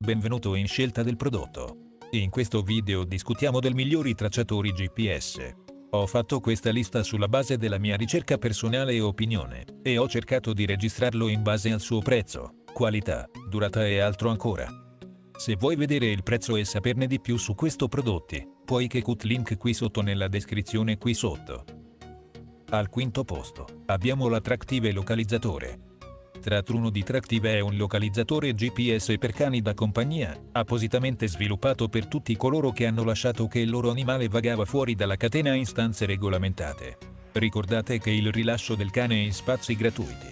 Benvenuto in Scelta del prodotto. In questo video discutiamo del migliori tracciatori GPS. Ho fatto questa lista sulla base della mia ricerca personale e opinione, e ho cercato di registrarlo in base al suo prezzo, qualità, durata e altro ancora. Se vuoi vedere il prezzo e saperne di più su questi prodotti, puoi cliccare link qui sotto nella descrizione qui sotto. Al quinto posto, abbiamo l'Attractive localizzatore. Track1 di Tractive è un localizzatore GPS per cani da compagnia, appositamente sviluppato per tutti coloro che hanno lasciato che il loro animale vagava fuori dalla catena in stanze regolamentate. Ricordate che il rilascio del cane è in spazi gratuiti.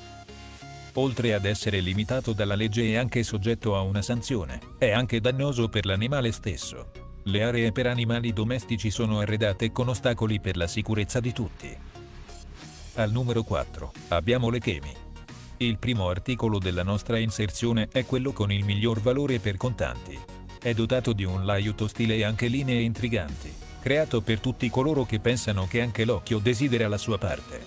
Oltre ad essere limitato dalla legge e anche soggetto a una sanzione, è anche dannoso per l'animale stesso. Le aree per animali domestici sono arredate con ostacoli per la sicurezza di tutti. Al numero 4, abbiamo l'Ekemi. Il primo articolo della nostra inserzione è quello con il miglior valore per contanti. È dotato di un layout stile e anche linee intriganti, creato per tutti coloro che pensano che anche l'occhio desidera la sua parte.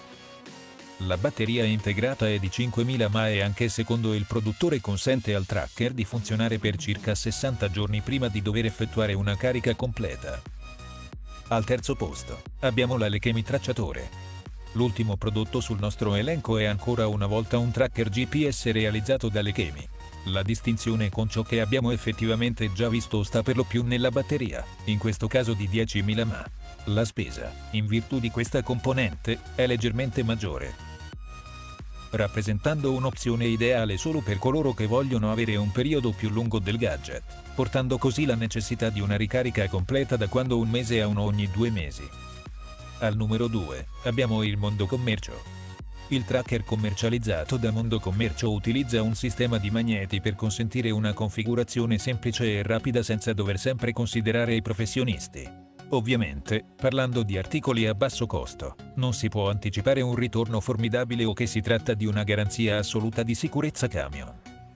La batteria integrata è di 5000 mAh e anche secondo il produttore consente al tracker di funzionare per circa 60 giorni prima di dover effettuare una carica completa. Al terzo posto, abbiamo l'Ekemi tracciatore. L'ultimo prodotto sul nostro elenco è ancora una volta un tracker GPS realizzato dall'Ekemi. La distinzione con ciò che abbiamo effettivamente già visto sta per lo più nella batteria, in questo caso di 10.000 mAh. La spesa, in virtù di questa componente, è leggermente maggiore, rappresentando un'opzione ideale solo per coloro che vogliono avere un periodo più lungo del gadget, portando così la necessità di una ricarica completa da quando un mese a uno ogni 2 mesi. Al numero 2, abbiamo il Mondo Commercio. Il tracker commercializzato da Mondo Commercio utilizza un sistema di magneti per consentire una configurazione semplice e rapida senza dover sempre considerare i professionisti. Ovviamente, parlando di articoli a basso costo, non si può anticipare un ritorno formidabile o che si tratta di una garanzia assoluta di sicurezza camion.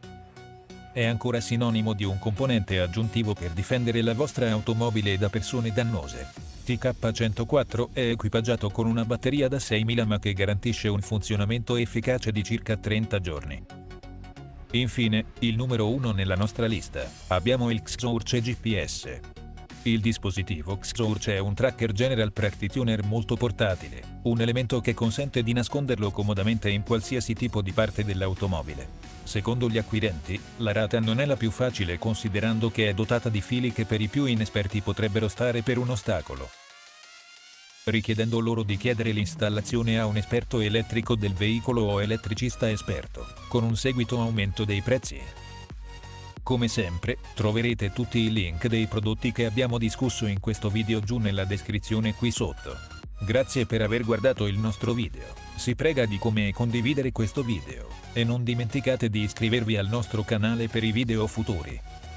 È ancora sinonimo di un componente aggiuntivo per difendere la vostra automobile da persone dannose. TK104 è equipaggiato con una batteria da 6000 mAh che garantisce un funzionamento efficace di circa 30 giorni. Infine, il numero 1 nella nostra lista, abbiamo il Xsource GPS. Il dispositivo Xsource è un tracker General Practitioner molto portatile, un elemento che consente di nasconderlo comodamente in qualsiasi tipo di parte dell'automobile. Secondo gli acquirenti, la rata non è la più facile considerando che è dotata di fili che per i più inesperti potrebbero stare per un ostacolo, richiedendo loro di chiedere l'installazione a un esperto elettrico del veicolo o elettricista esperto, con un seguito aumento dei prezzi. Come sempre, troverete tutti i link dei prodotti che abbiamo discusso in questo video giù nella descrizione qui sotto. Grazie per aver guardato il nostro video, si prega di come e condividere questo video, e non dimenticate di iscrivervi al nostro canale per i video futuri.